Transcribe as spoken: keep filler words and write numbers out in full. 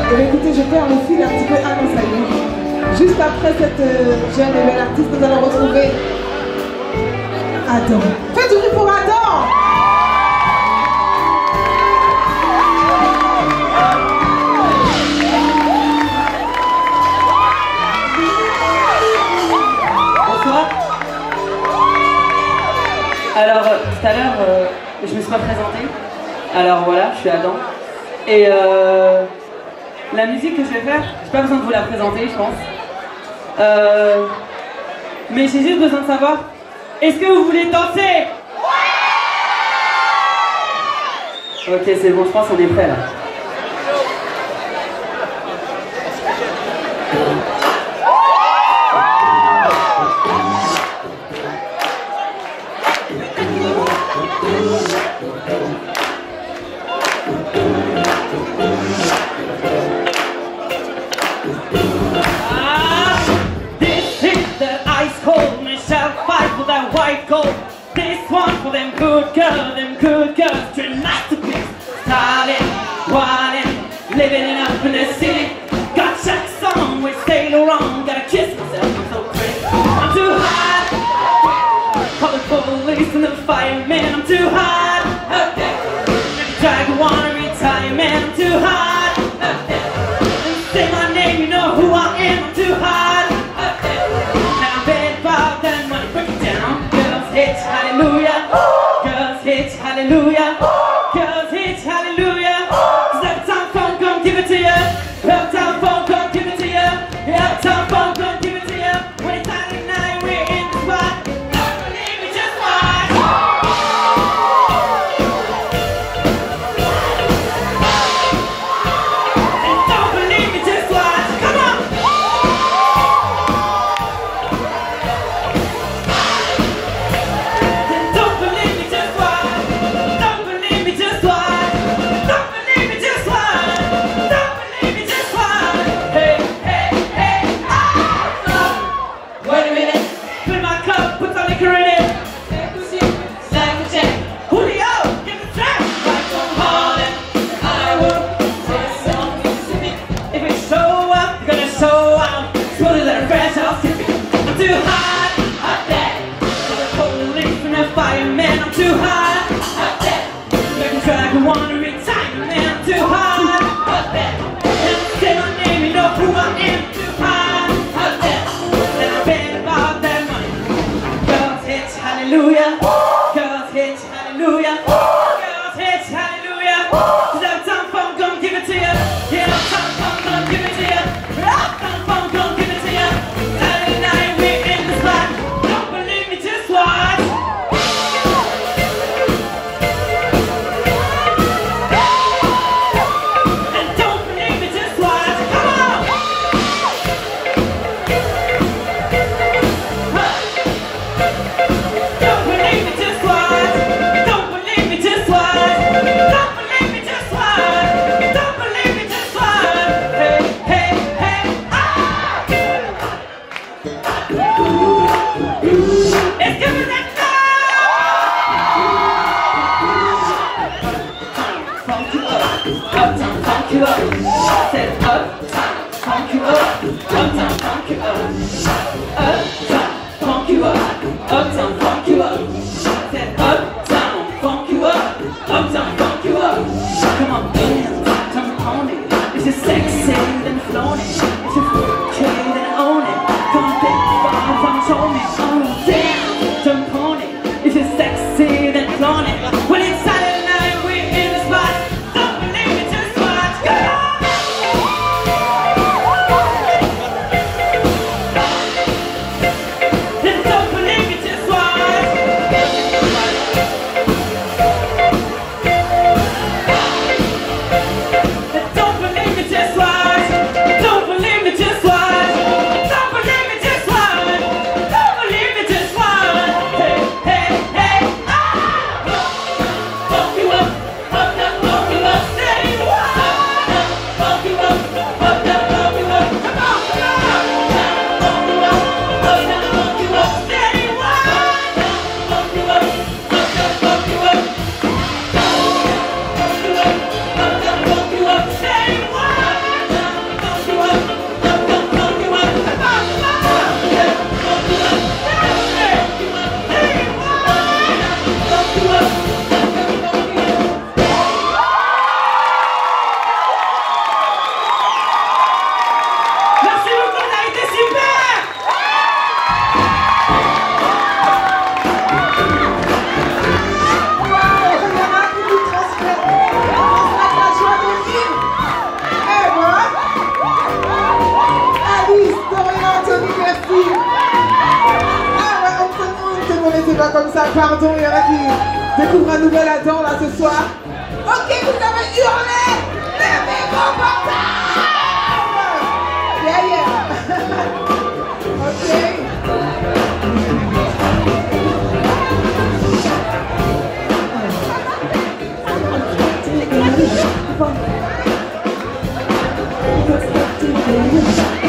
Et bien écoutez, je perds le fil un petit peu. Ah non, ça y est. Juste après cette euh, jeune et belle artiste, nous allons retrouver Adam. Faites du bruit pour Adam! Bonsoir. Alors, euh, tout à l'heure, euh, je me suis pas présentée. Alors voilà, je suis Adam. Et euh, la musique que je vais faire, j'ai pas besoin de vous la présenter, je pense. Euh, mais j'ai juste besoin de savoir, est-ce que vous voulez danser? Ok, c'est bon, je pense qu'on est prêt là. White gold. This one for them good girls, them good girls, dream masterpiece. Styling, wildin', living it up in the city. Got checks on with Sailor on, gotta kiss myself, I'm so pretty. I'm too hot, call the police and the firemen. I'm too hot, okay. Drag wanna retire, man. I'm too hot, okay. And say my name, you know who I am. I'm too hot, okay. Now I'm bad about that money, break it down. Hit hallelujah, girls hit hallelujah, girls hit hallelujah. Uptown Funk, come give it to you. Uptown Funk, come give it to you. Uptown Funk, come give it to you. When it's Saturday night, we're in the spot. Don't believe me, just watch. And don't believe me, just watch. Come on. Hallelujah, girls hit hallelujah, girls hit hallelujah. Uptown Funk, come give it to you. Yeah, Uptown Funk, come give it to you. Uptown Funk, come give it to you. Saturday night, we're in the spot. Don't believe me, just watch. And don't believe me, just watch. Come on. Don't believe me, just watch. Don't believe me, just watch. Don't believe me, just watch. Don't believe me, just watch. Hey, hey, hey, ah! It's giving that funk you up, uptown funk you up. I said uptown funk you up, uptown funk you up, uptown funk you up, uptown funk you up. I said uptown funk you up, uptown funk you up. Come on, dance, jump on it. It's just sexy, then flown it. It's just okay, then own it. Come big bomb, come show me. Oh, dance, jump on it. It's just sexy, then flown it. When it's Saturday night, we're in the spot. Don't believe me, just watch. Come on. Then don't believe me, just watch. Then don't believe me, just watch. Don't believe me. va comme ça, pardon, il y en a qui découvrent un nouvel Adam là ce soir. Ok, vous avez hurlé, levez vos portables. Yeah, yeah. Ok. Thank you.